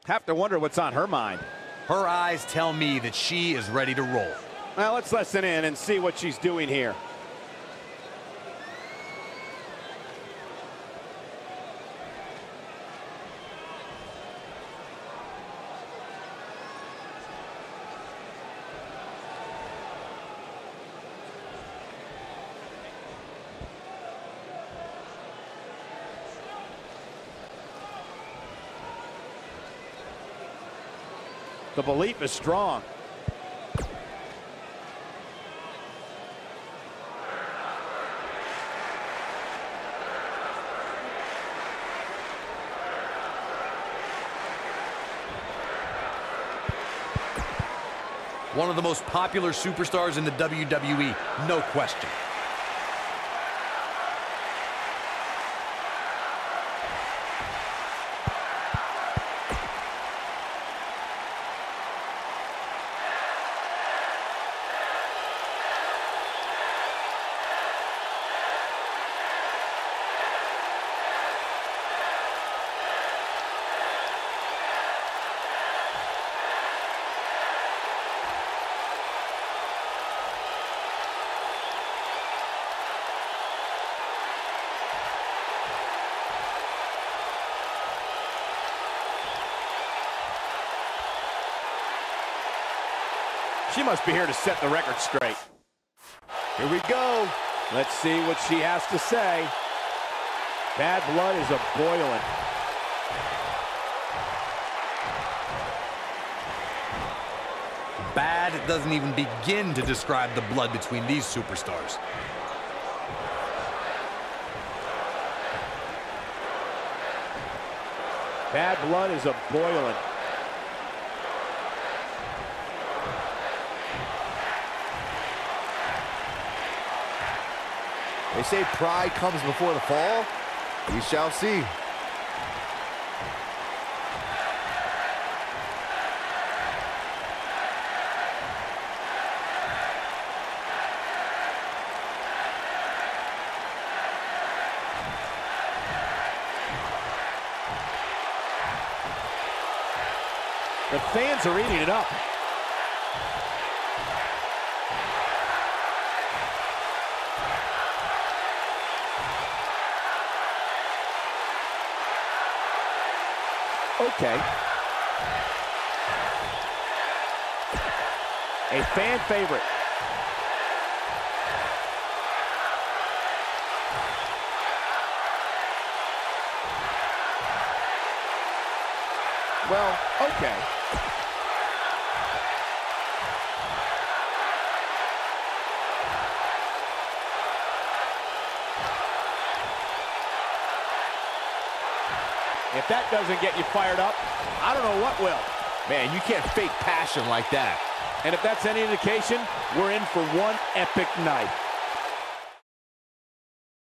Have to wonder what's on her mind. Her eyes tell me that she is ready to roll. Well, let's listen in and see what she's doing here. The belief is strong. One of the most popular superstars in the WWE, no question. She must be here to set the record straight. Here we go. Let's see what she has to say. Bad blood is a-boiling. Bad doesn't even begin to describe the blood between these superstars. Bad blood is a-boiling. They say pride comes before the fall. We shall see. The fans are eating it up. Okay. A fan favorite. Well, okay. If that doesn't get you fired up, I don't know what will. Man, you can't fake passion like that. And if that's any indication, we're in for one epic night.